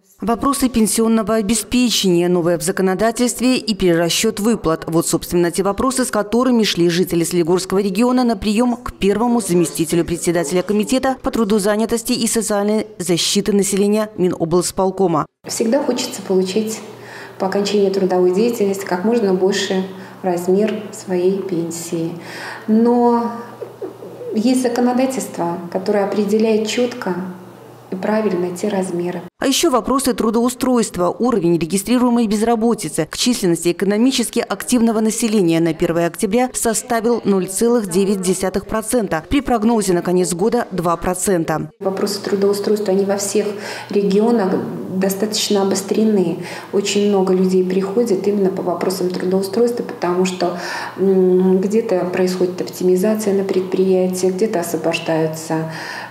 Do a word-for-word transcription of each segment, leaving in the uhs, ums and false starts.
Вопросы пенсионного обеспечения, новое в законодательстве и перерасчет выплат. Вот, собственно, те вопросы, с которыми шли жители Солигорского региона на прием к первому заместителю председателя комитета по трудозанятости и социальной защиты населения Миноблсполкома. Всегда хочется получить по окончании трудовой деятельности как можно больше размер своей пенсии. Но есть законодательство, которое определяет четко и правильно те размеры. А еще вопросы трудоустройства, уровень регистрируемой безработицы к численности экономически активного населения на первое октября составил ноль целых девять десятых процента. При прогнозе на конец года – два процента. Вопросы трудоустройства, они во всех регионах достаточно обострены. Очень много людей приходит именно по вопросам трудоустройства, потому что где-то происходит оптимизация на предприятии, где-то освобождаются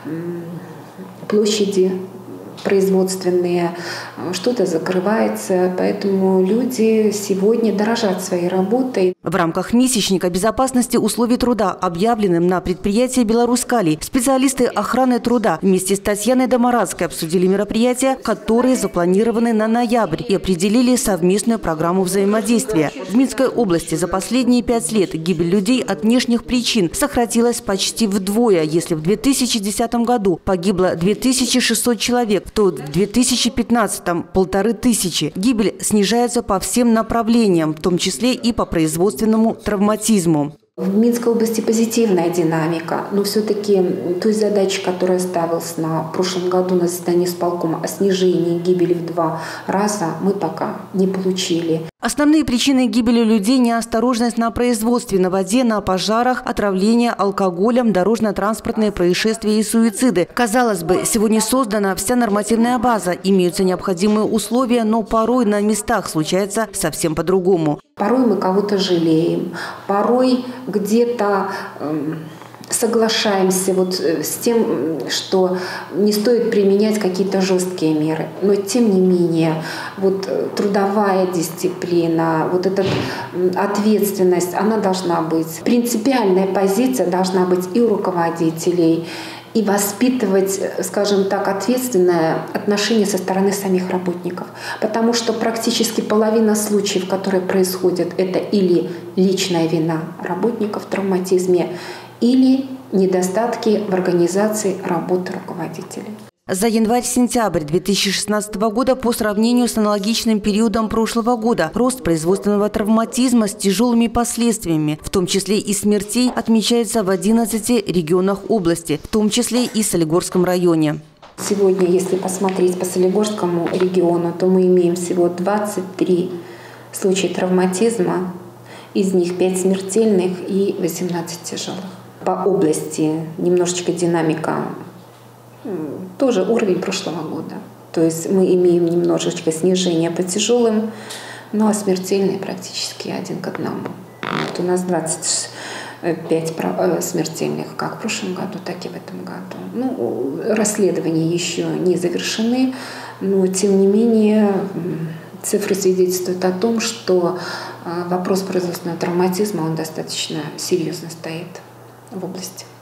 площади производственные, что-то закрывается, поэтому люди сегодня дорожат своей работой. В рамках месячника безопасности условий труда, объявленным на предприятии «Беларусь-Калий», специалисты охраны труда вместе с Татьяной Домарадской обсудили мероприятия, которые запланированы на ноябрь, и определили совместную программу взаимодействия. В Минской области за последние пять лет гибель людей от внешних причин сократилась почти вдвое. Если в две тысячи десятом году погибло две тысячи шестьсот человек, то в две тысячи пятнадцатом – полторы тысячи. Гибель снижается по всем направлениям, в том числе и по производственному травматизму. В Минской области позитивная динамика, но все-таки той задачи, которая ставилась на прошлом году на заседании исполкома о снижении гибели в два раза, мы пока не получили. Основные причины гибели людей – неосторожность на производстве, на воде, на пожарах, отравление алкоголем, дорожно-транспортные происшествия и суициды. Казалось бы, сегодня создана вся нормативная база, имеются необходимые условия, но порой на местах случается совсем по-другому. Порой мы кого-то жалеем, порой где-то э, соглашаемся вот с тем, что не стоит применять какие-то жесткие меры. Но тем не менее, вот трудовая дисциплина, вот эта ответственность, она должна быть. Принципиальная позиция должна быть и у руководителей, и воспитывать, скажем так, ответственное отношение со стороны самих работников. Потому что практически половина случаев, которые происходят, это или личная вина работников в травматизме, или недостатки в организации работы руководителей. За январь-сентябрь две тысячи шестнадцатого года по сравнению с аналогичным периодом прошлого года рост производственного травматизма с тяжелыми последствиями, в том числе и смертей, отмечается в одиннадцати регионах области, в том числе и в Солигорском районе. Сегодня, если посмотреть по Солигорскому региону, то мы имеем всего двадцать три случая травматизма, из них пять смертельных и восемнадцать тяжелых. По области немножечко динамика, тоже уровень прошлого года. То есть мы имеем немножечко снижение по тяжелым, но смертельные практически один к одному. Вот у нас двадцать пять смертельных как в прошлом году, так и в этом году. Ну, расследования еще не завершены, но тем не менее цифры свидетельствуют о том, что вопрос производственного травматизма он достаточно серьезно стоит в области.